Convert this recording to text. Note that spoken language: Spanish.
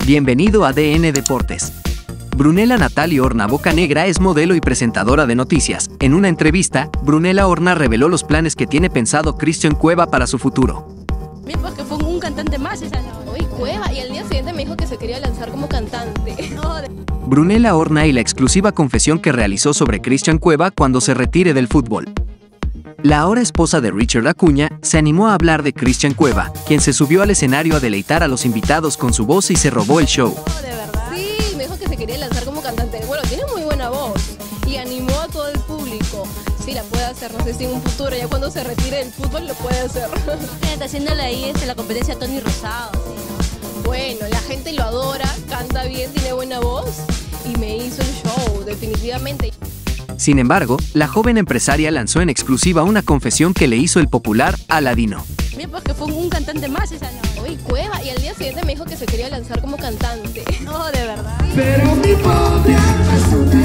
Bienvenido a DN Deportes. Brunella Natalie Horna Bocanegra es modelo y presentadora de noticias. En una entrevista, Brunella Horna reveló los planes que tiene pensado Cristian Cueva para su futuro. Bien, pues que fue un cantante más esa noche. Uy, Cueva, y al día siguiente me dijo que se quería lanzar como cantante. Brunella Horna y la exclusiva confesión que realizó sobre Cristian Cueva cuando se retire del fútbol. La ahora esposa de Richard Acuña se animó a hablar de Cristian Cueva, quien se subió al escenario a deleitar a los invitados con su voz y se robó el show. ¿De verdad? Sí, me dijo que se quería lanzar como cantante. Bueno, tiene muy buena voz y animó a todo el público. Sí, la puede hacer, no sé si en un futuro, ya cuando se retire del fútbol lo puede hacer. Está haciéndole ahí la competencia a Tony Rosado, ¿sí, no? Bueno, la gente lo adora, canta bien, tiene buena voz y me hizo el show, definitivamente. Sin embargo, la joven empresaria lanzó en exclusiva una confesión que le hizo el popular Aladino. Bien, pues que fue un cantante más esa noche. Uy, Cueva, y al día siguiente me dijo que se quería lanzar como cantante. No, de verdad. Pero mi pobre